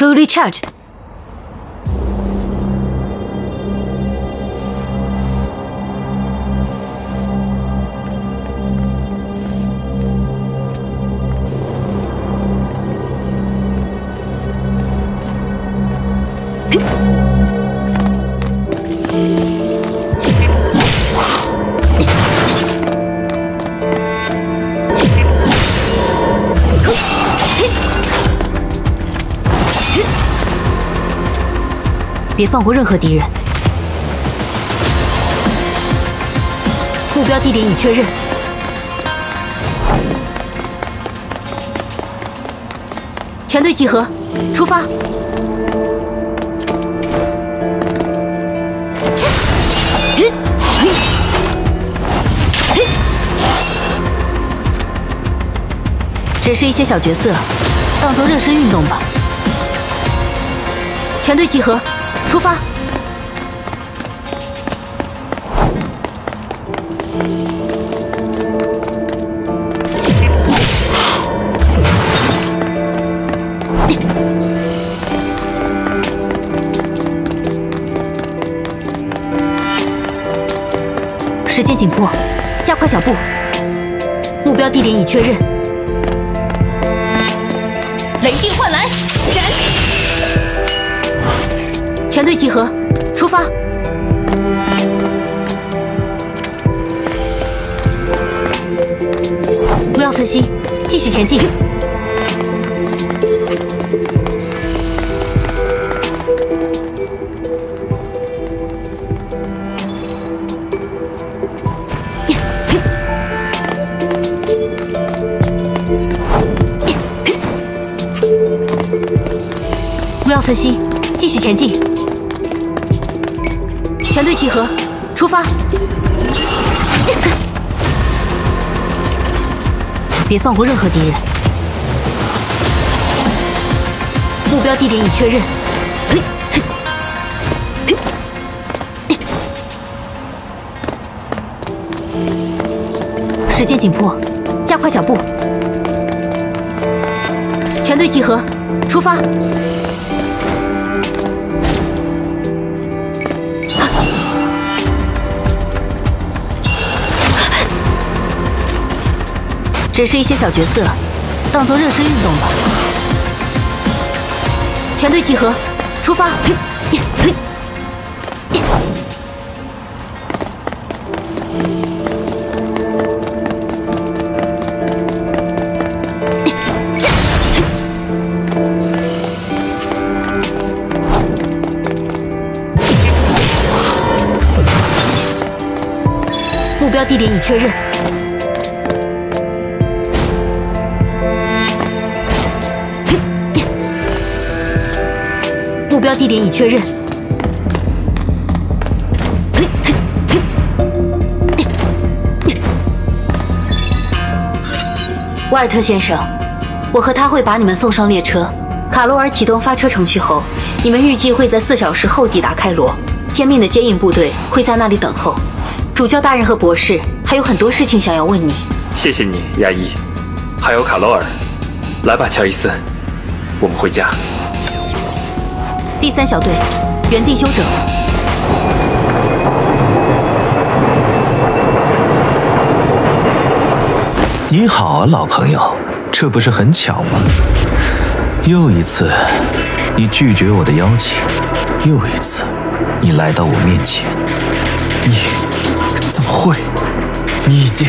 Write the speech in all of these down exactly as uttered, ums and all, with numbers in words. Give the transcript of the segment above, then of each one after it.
Fully charged. 别放过任何敌人。目标地点已确认。全队集合，出发！只是一些小角色，当做热身运动吧。全队集合，出发！时间紧迫，加快脚步。目标地点已确认。雷电幻来，斩！全队集合，出发！不要分心，继续前进。不要分心，继续前进。全队集合，出发！别放过任何敌人。目标地点已确认。时间紧迫，加快脚步。全队集合，出发！只是一些小角色，当做热身运动吧。全队集合，出发！目标地点已确认。目标地点已确认。瓦尔特先生，我和他会把你们送上列车。卡罗尔启动发车程序后，你们预计会在四小时后抵达开罗。天命的接应部队会在那里等候。主教大人和博士还有很多事情想要问你。 谢谢你，亚伊，还有卡罗尔。来吧，乔伊斯，我们回家。 第三小队，原地休整。 你好啊，老朋友，这不是很巧吗？又一次，你拒绝我的邀请；又一次，你来到我面前。 你怎么会？你已经……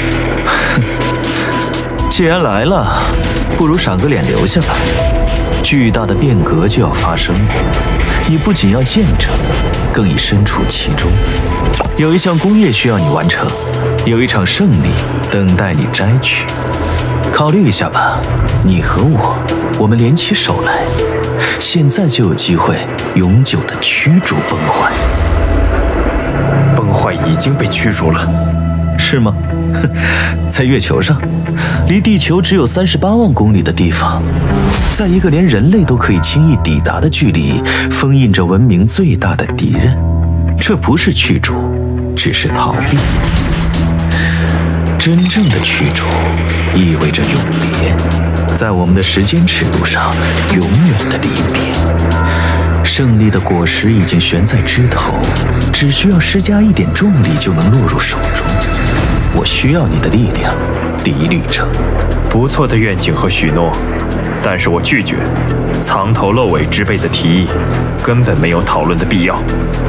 既然来了，不如赏个脸留下吧。巨大的变革就要发生了，你不仅要见证，更已身处其中。有一项工业需要你完成，有一场胜利等待你摘取。考虑一下吧，你和我，我们联起手来，现在就有机会永久地驱逐崩坏。 崩坏已经被驱逐了， 是吗？在月球上，离地球只有三十八万公里的地方，在一个连人类都可以轻易抵达的距离，封印着文明最大的敌人。这不是驱逐，只是逃避。真正的驱逐意味着永别。 在我们的时间尺度上，永远的离别。胜利的果实已经悬在枝头，只需要施加一点重力就能落入手中。我需要你的力量，第一旅程。 不错的愿景和许诺，但是我拒绝。藏头露尾之辈的提议，根本没有讨论的必要。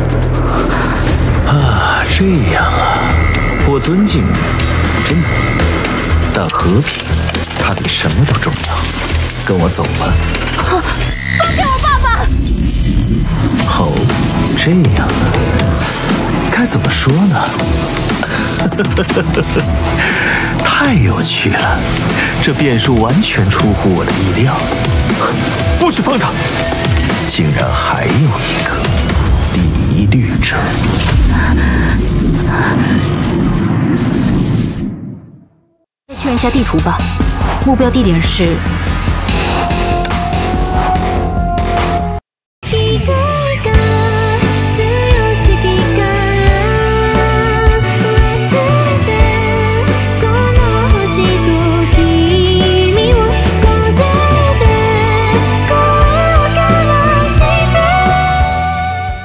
啊，这样啊，我尊敬你，真的。但和平，它比什么都重要。跟我走吧。 放开我爸爸！ 哦，这样啊，该怎么说呢？太有趣了，这变数完全出乎我的意料。 不许碰他！ 竟然还有一个第一律者。 再确认一下地图吧，目标地点是